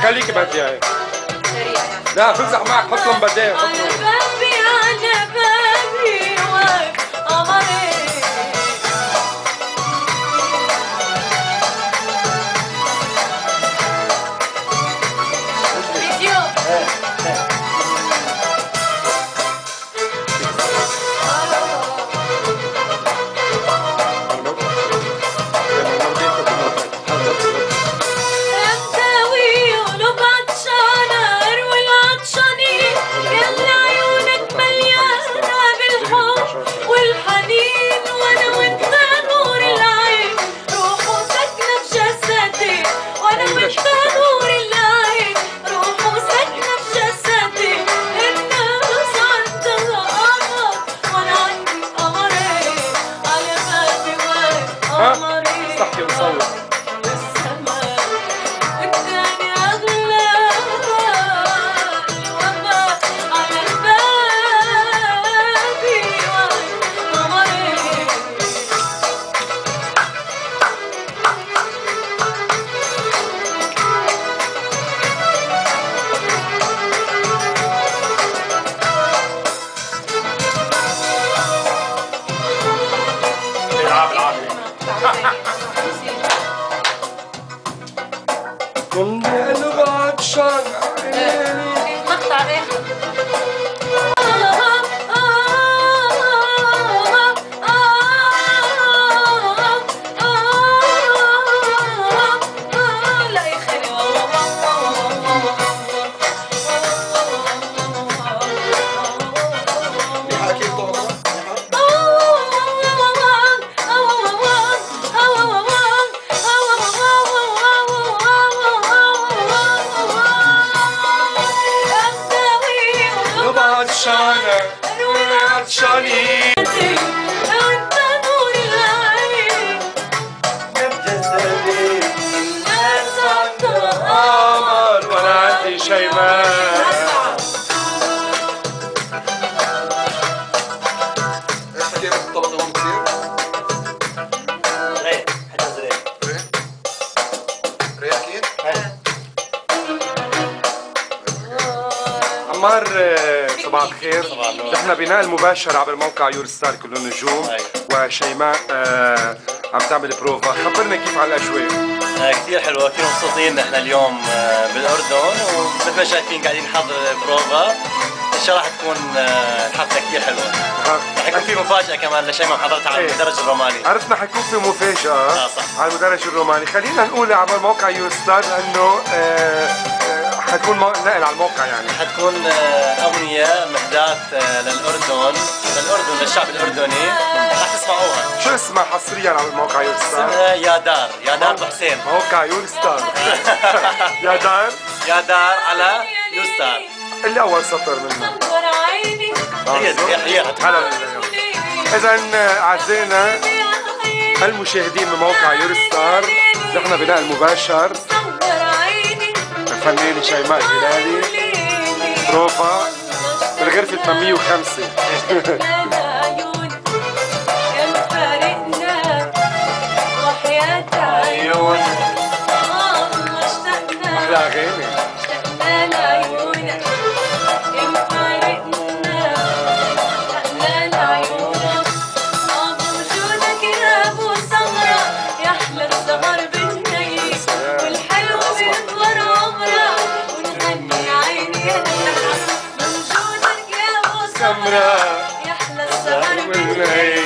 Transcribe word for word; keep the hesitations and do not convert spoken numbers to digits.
خليكي بديعي. لا بمزح معك، حطهم بديعي. على بابي على بابي واقف قمري. فيديو كل قلب عطشان عيني. مقطع اخر. عطشانين انت نور العين بجسدي الناس عندها قمر وانا عندي شيماء. ايش كيف الطلبة هون كثير؟ ريح حجز ريح ريح؟ ريح اكيد؟ عمار صباح الخير. نحن بناء المباشر عبر موقع يور ستار كله نجوم. أيوة. وشيماء آه عم تعمل بروفا، خبرنا كيف على الاجواء. آه كثير حلوه، كثير مبسوطين نحن اليوم آه بالاردن، ومثل ما شايفين قاعدين نحضر بروفا. ان شاء الله حتكون آه الحفله كثير حلوه. رح يكون في مفاجاه كمان لشيماء حضرتها على المدرج الروماني. عرفنا حيكون في مفاجاه اه صح على المدرج الروماني. خلينا نقول عبر موقع يور ستار لانه آه حتكون نقل على الموقع، يعني حتكون أغنية مهداة للأردن للأردن للشعب الأردني، رح تسمعوها. شو اسمها حصريا على الموقع يور ستار؟ اسمها يا دار، يا دار أبو حسين. موقع يور ستار. يا دار يا دار على يور ستار. اللي أول سطر منها هي هي هلا. إذا أعزائنا المشاهدين من موقع يور ستار، نحن بناء المباشر الفنانة شيماء هلالي بروفا بالغرفة ثمانمية وخمسة. أحلى أغاني. يحلى السهر بالليل.